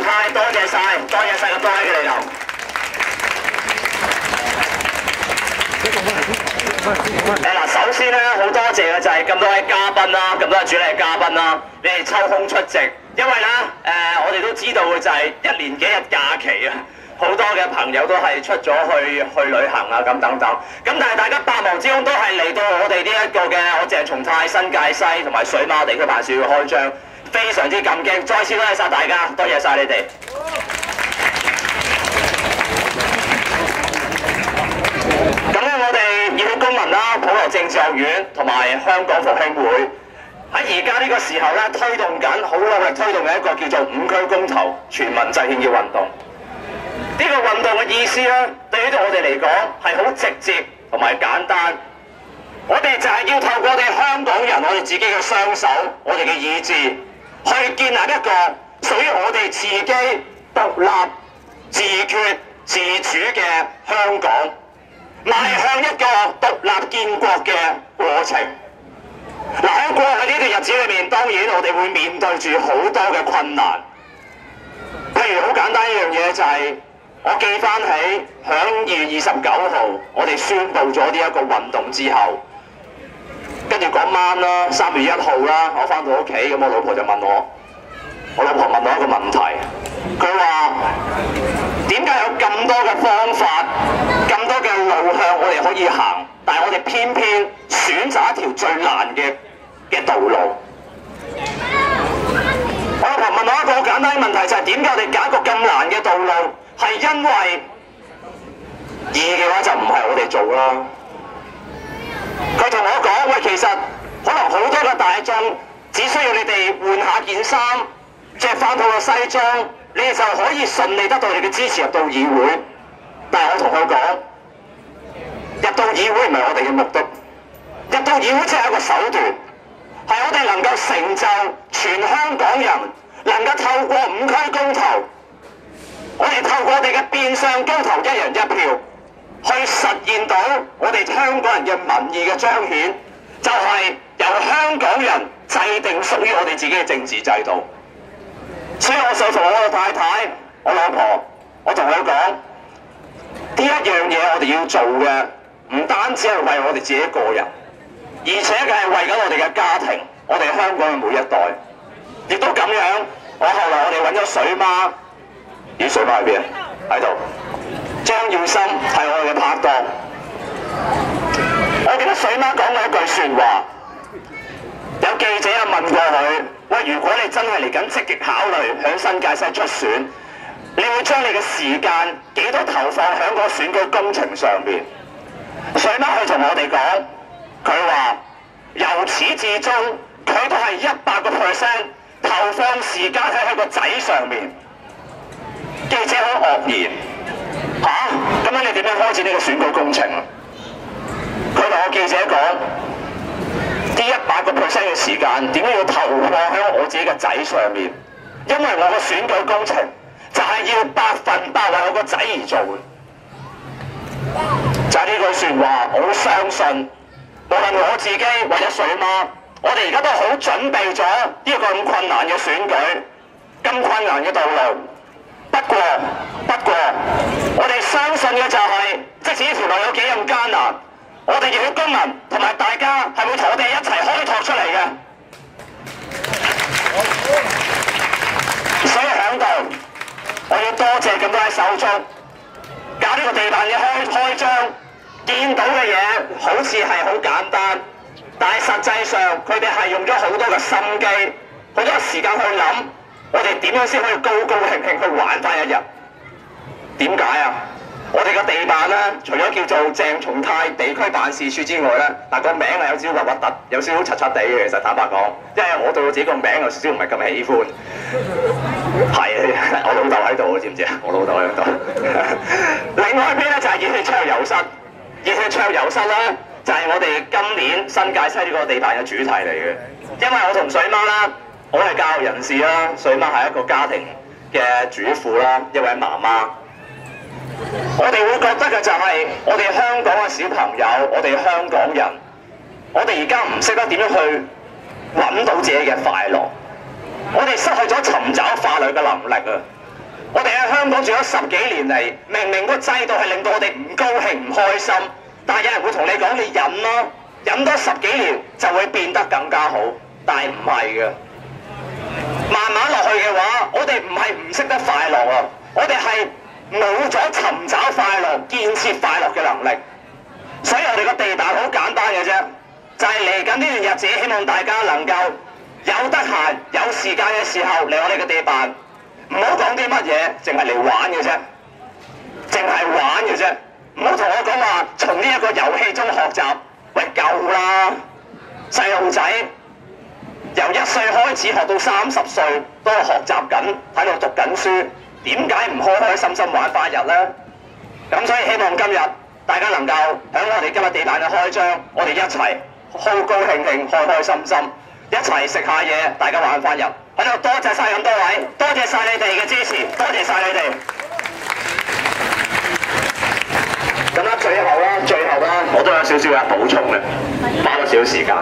泰，多謝晒咁多位嘅嚟頭。首先咧，好多謝嘅就係咁多位嘉賓啦，咁多位主禮嘉賓啦，你哋抽空出席，因為咧我哋都知道嘅就係1年幾日假期啊，好多嘅朋友都係出咗去旅行啊咁等等，咁但係大家百忙之中都係嚟到我哋呢一個嘅我鄭松泰新界西同埋水馬地區辦事處開張，非常之感激，再次多謝晒大家，多謝晒你哋。咁咧，我哋熱血公民啦、普羅政治學院同埋香港復興會喺而家呢個時候咧，推動緊好努力推動緊一個叫做5區公投全民制憲嘅運動。呢個運動嘅意思咧，對於我哋嚟講係好直接同埋簡單。我哋就係要透過我哋香港人，我哋自己嘅雙手，我哋嘅意志，去建立一個屬於我哋自己獨立、自決、自主嘅香港。邁向一個獨立建國嘅過程。嗱，喺過去呢段日子裏面，當然我哋會面對住好多嘅困難。譬如好簡單一樣嘢就係，我記翻起響2月29號，我哋宣布咗呢一個運動之後，跟住嗰晚啦，3月1號啦，我翻到屋企，咁我老婆就問我老婆問我一個問題，佢話：點解有咁多嘅方法、咁多嘅路向我哋可以行，但係我哋偏偏選擇一條最難嘅道路？我老婆問我一個好簡單嘅問題，就係點解我哋揀一個咁難嘅道路？係因為易嘅話就唔係我哋做啦。佢同我講：喂，其實可能好多嘅大眾只需要你哋換下件衫，着翻套嘅西裝，你哋就可以順利得到你嘅支持入到議會。但係我同佢講，入到議會唔係我哋嘅目的，入到議會只係一個手段，係我哋能夠成就全香港人，能夠透過5區公投，我哋透過我哋嘅變相公投1人1票，去實現到我哋香港人嘅民意嘅彰顯，就係由香港人制定屬於我哋自己嘅政治制度。所以我就同我嘅太太、我老婆，我同佢講，呢一樣嘢我哋要做嘅，唔單止係為我哋自己個人，而且佢係為緊我哋嘅家庭，我哋香港嘅每一代。亦都咁樣，後來我哋揾咗水媽，咦，水媽喺邊啊？喺度。張耀森係我哋嘅拍檔。我記得水媽講過一句説話，有記者問過佢：喂，如果你真係嚟緊積極考慮響新界西出選，你會將你嘅時間幾多投放響個選舉工程上面？水媽佢同我哋講，佢話由始至終佢都係100%投放時間喺佢個仔上面。記者好愕然，咁樣你點樣開展呢個選舉工程啊？佢同我記者講，呢100%嘅時間點解要投放喺我自己嘅仔上面？因為我個選舉工程就係要100%為我個仔而做嘅。就係呢句説話，我好相信，無論我自己或者水媽，我哋而家都好準備咗呢個咁困難嘅選舉，咁困難嘅道路。不過，我哋相信嘅就係，即使呢條路有幾咁艱難，我哋熱血公民同埋大家係會同我哋一齊開拓出嚟嘅。所以喺度，我要多謝咁多位手足搞呢個地辦嘅開張，見到嘅嘢好似係好簡單，但係實際上佢哋係用咗好多嘅心機，好多時間去諗，我哋點樣先可以高高興興去玩翻一日？點解啊？我哋個地辦咧，除咗叫做鄭松泰地區辦事處之外咧，但個名係有少少核突，有少少柒柒地嘅。其實坦白講，因為我對我自己個名有少少唔係咁喜歡。係我老豆喺度，知唔知啊？我老豆喺度。另外一邊咧就係熱血桌遊室，熱血桌遊室咧就係我哋今年新界西呢個地辦嘅主題嚟嘅。因為我同水媽啦，我係教育人士啦，水媽係一個家庭嘅主婦啦，一位媽媽。我哋會覺得嘅就係，我哋香港嘅小朋友，我哋香港人，我哋而家唔識得點樣去揾到自己嘅快樂，我哋失去咗尋找快樂嘅能力啊！ 我哋喺香港住咗10幾年嚟，明明個制度係令到我哋唔高興、唔開心，但係有人會同你講你忍咯，忍多10幾年就會變得更加好，但係唔係嘅。慢慢落去嘅話，我哋唔係唔識得快樂啊，我哋係冇咗尋找快樂、建設快樂嘅能力。所以我哋個地辦好簡單嘅啫，就係嚟緊呢段日子，希望大家能夠有得閒、有時間嘅時候嚟我哋嘅地辦，唔好講啲乜嘢，淨係嚟玩嘅啫，淨係玩嘅啫，唔好同我講話從呢一個遊戲中學習，喂夠啦！細路仔由1歲開始學到30歲，都係學習緊，喺度讀緊書，點解唔開開心心玩返日呢？咁所以希望今日大家能夠喺我哋今日地辦嘅開張，我哋一齊高高興興、開開心心，一齊食下嘢，大家玩返日。喺度多謝晒咁多位，多謝晒你哋嘅支持，多謝晒你哋。咁啦，最後啦，我都有少少嘅補充嘅，花咗少少時間。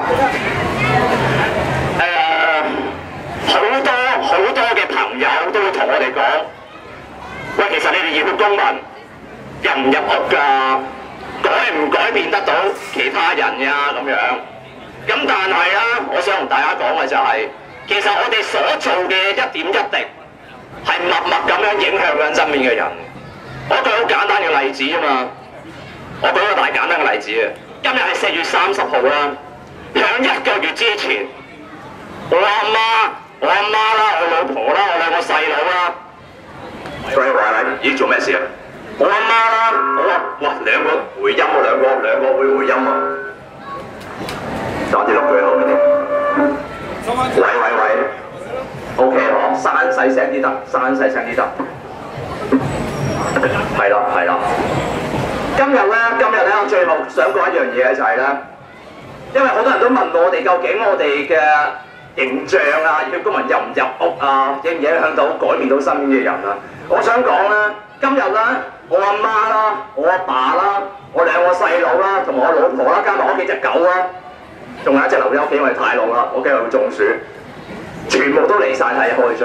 好多嘅朋友都會同我哋講，喂，其實你哋熱血公民入唔入屋㗎？改唔改變得到其他人呀？咁樣。咁但係啦，我想同大家講嘅就係，其實我哋所做嘅一點一滴，係默默咁樣影響緊身邊嘅人。我舉好簡單嘅例子啊嘛，我舉個大簡單嘅例子啊。今日係4月30號啦，響1個月之前，我阿媽啦，我老婆啦，我2個細佬啦，佢話你咦做咩事啊？我阿媽啦，我話哇2個回音啊，兩個會回音啊，打啲落句後面啲。喂 ，OK 嗬，閂細聲啲得，係啦。今日咧，我最後想講一樣嘢就係咧，因為好多人都問我哋究竟我哋嘅形象啊，熱血公民入唔入屋啊，影唔影響到改變到身邊嘅人啊？我想講咧，今日咧，我阿媽啦，我阿爸啦，我2個細佬啦，同埋我老婆啦，加埋我屋企隻狗啦，仲有一隻留喺屋企，因為太老啦，我驚佢會中暑，全部都嚟晒睇開張。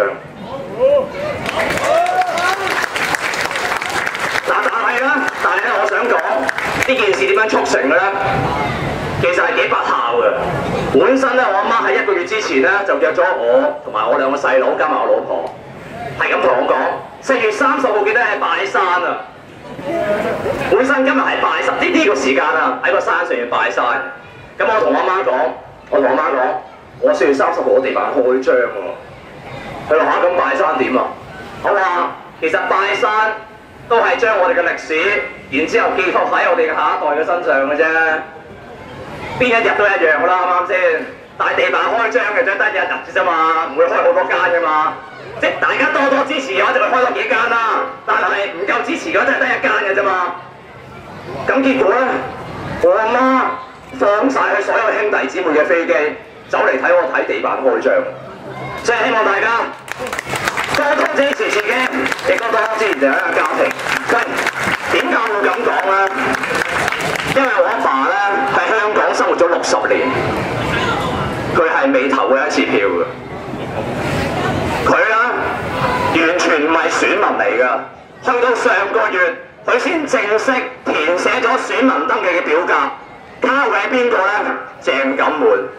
但係咧，我想講呢件事點樣促成嘅咧？其實係幾不孝嘅。本身咧，我阿媽喺1個月之前咧就約咗我同埋我2個細佬加埋我老婆，係咁同我講，4月30號記得係拜山啊！本身今日係拜山，呢個時間啊，喺個山上面拜山。咁我同我媽講，我4月30號我地辦開張喎。佢話嚇，咁拜山點啊？我話其實拜山都係將我哋嘅歷史，然之後寄託喺我哋嘅下一代嘅身上嘅啫。邊一日都一樣㗎啦，啱唔啱先？大地辦開張嘅啫，得1日啫嘛，唔會開好多間㗎嘛。即係大家多支持嘅話，就會開多幾間啦。但係唔夠支持嘅話，真係得1間嘅啫嘛。咁結果咧，我阿媽放晒佢所有兄弟姊妹嘅飛機，走嚟睇我睇地辦開張。所以希望大家多支持自己，亦都多支持自己嘅家庭。點解我會咁講咧？因為我阿爸咧喺香港生活咗60年，佢係未投過1次票嘅。佢咧完全唔係選民嚟㗎，去到上個月佢先正式填寫咗選民登記嘅表格，交俾邊個咧？鄭錦滿。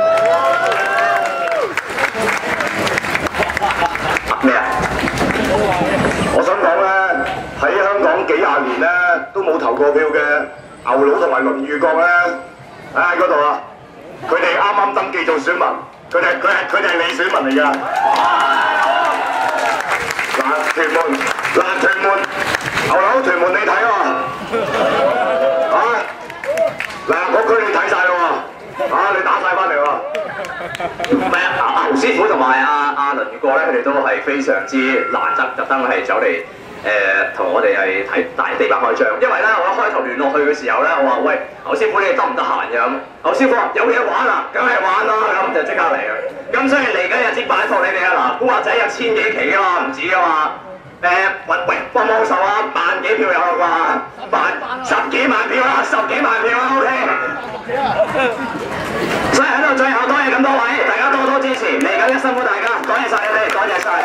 咩啊？我想講咧，喺香港幾廿年咧都冇投過票嘅牛佬同埋倫裕國咧，喺嗰度啊！佢哋啱啱登記做選民，佢哋係你選民嚟㗎。嗱，屯門牛佬屯門你睇喎，嗱我區你睇晒啦喎，你打晒翻嚟喎。唔係啊，牛師傅同埋阿倫裕國咧，佢哋都係非常之難得，特登係走嚟同我哋係睇大地辦開張。因為咧，我一開頭聯絡佢嘅時候咧，我話喂，牛師傅你哋得唔得閒嘅咁？牛師傅話有嘢玩啊，梗係玩啦，咁就即刻嚟啦。咁所以嚟緊日子拜託你哋啊，嗱，古惑仔有1000幾期啊嘛，唔止啊嘛。喂，幫手啊，1萬幾票有啦啩，10幾萬票啦，10幾萬票啦 ，OK。所以喺度最後多謝咁多位，大家多支持，嚟緊嘅辛苦大家，多謝晒你哋，多謝晒。